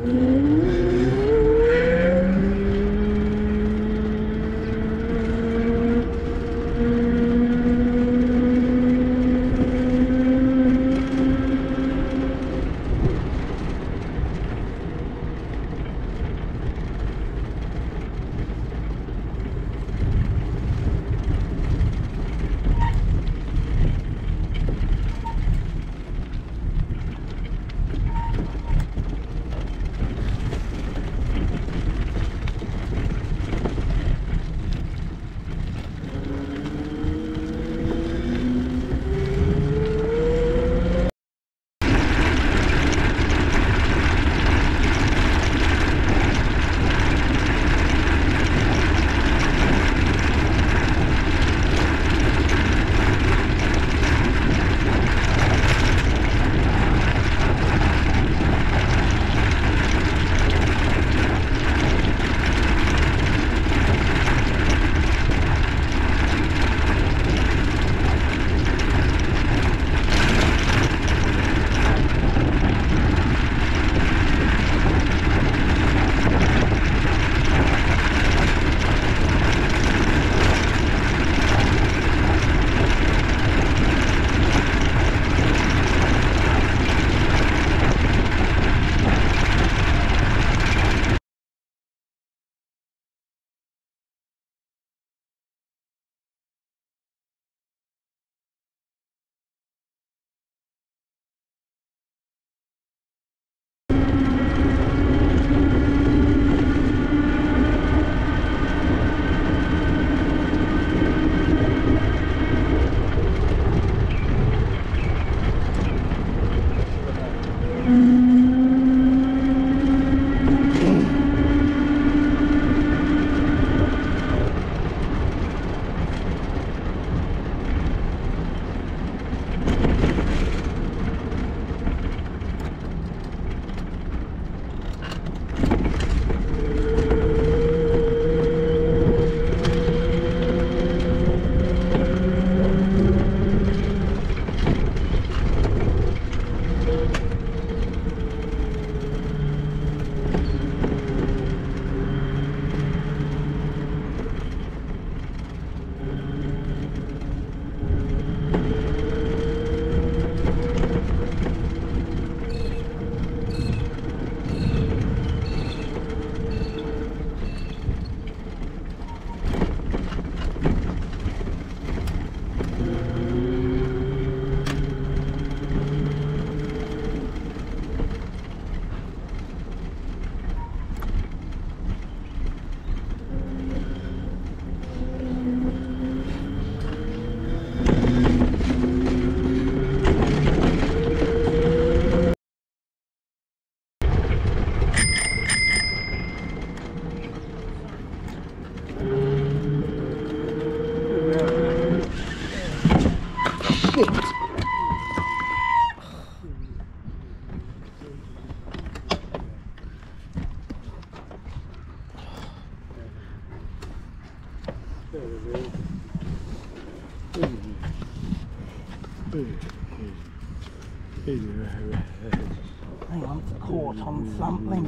Hang on, it's caught on something.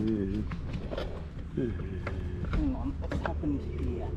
Hang on, what's happened here?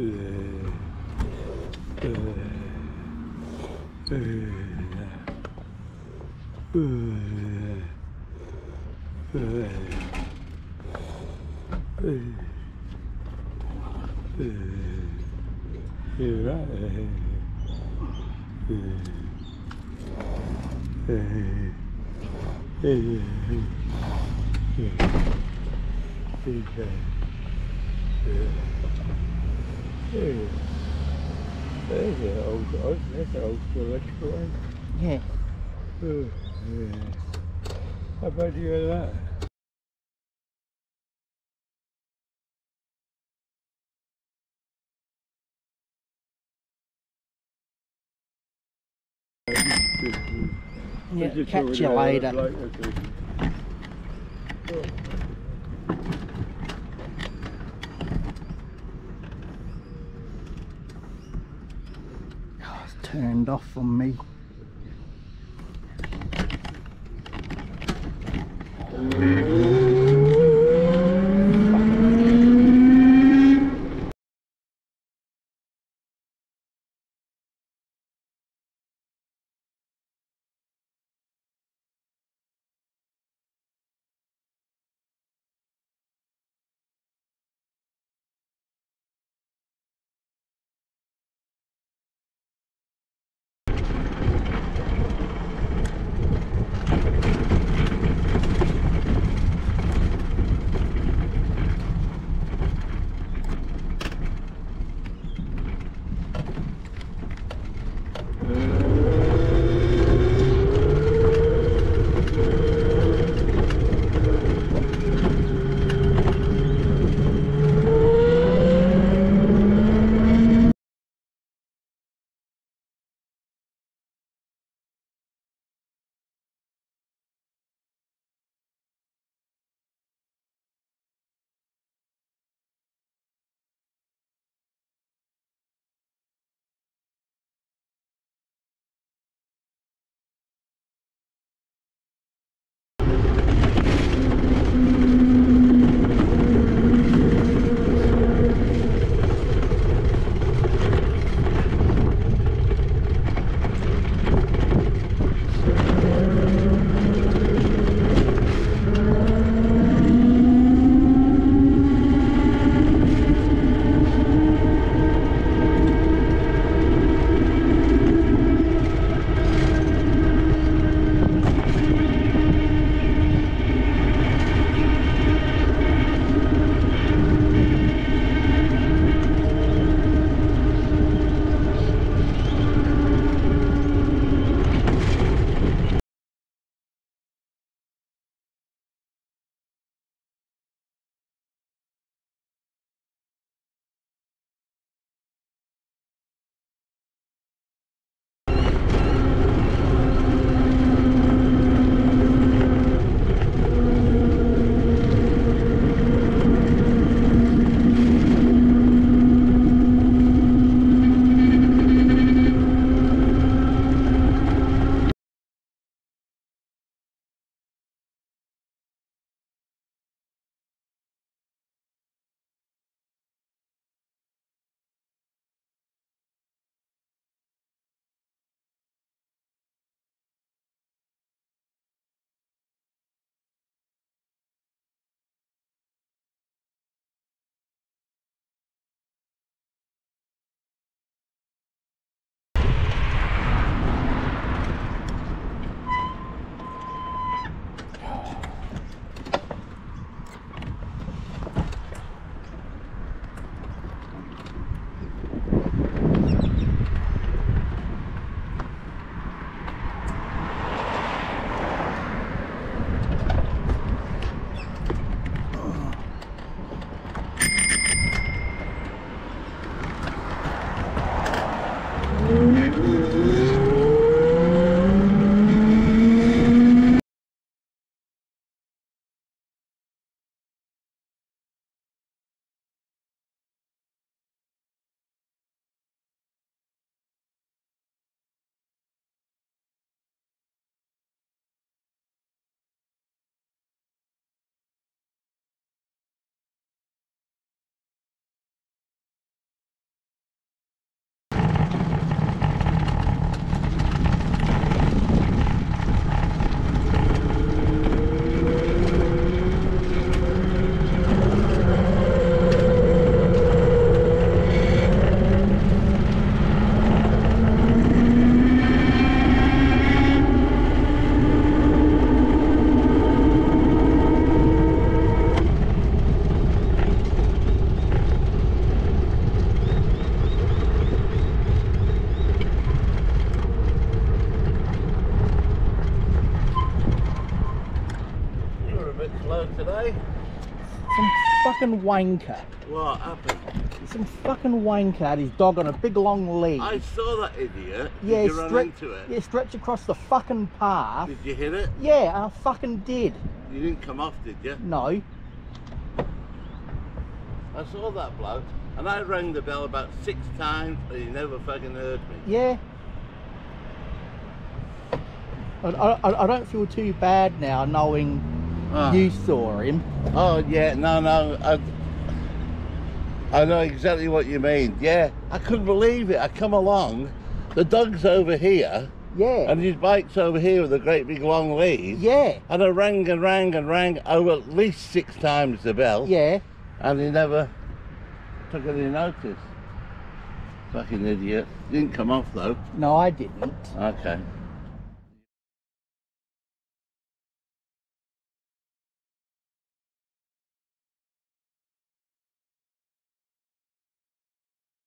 That's an old school electrical one. Yeah. How about you hear that? Yeah, catch you later. Oh, it's turned off on me. Today? Some fucking wanker. What happened? Some fucking wanker had his dog on a big long lead. I saw that idiot. Yeah, Did you run into it? Yeah, stretched across the fucking path. Did you hit it? Yeah, I fucking did. You didn't come off, did you? No. I saw that bloke, and I rang the bell about 6 times, and he never fucking heard me. Yeah. I don't feel too bad now knowing you saw him. Oh yeah, no, I know exactly what you mean. Yeah, I couldn't believe it. I come along, the dog's over here, Yeah. and his bike's over here with a great big long lead. Yeah. And I rang and rang and rang over at least 6 times the bell. Yeah. And he never took any notice. Fucking idiot. Didn't come off though. No, I didn't. Okay.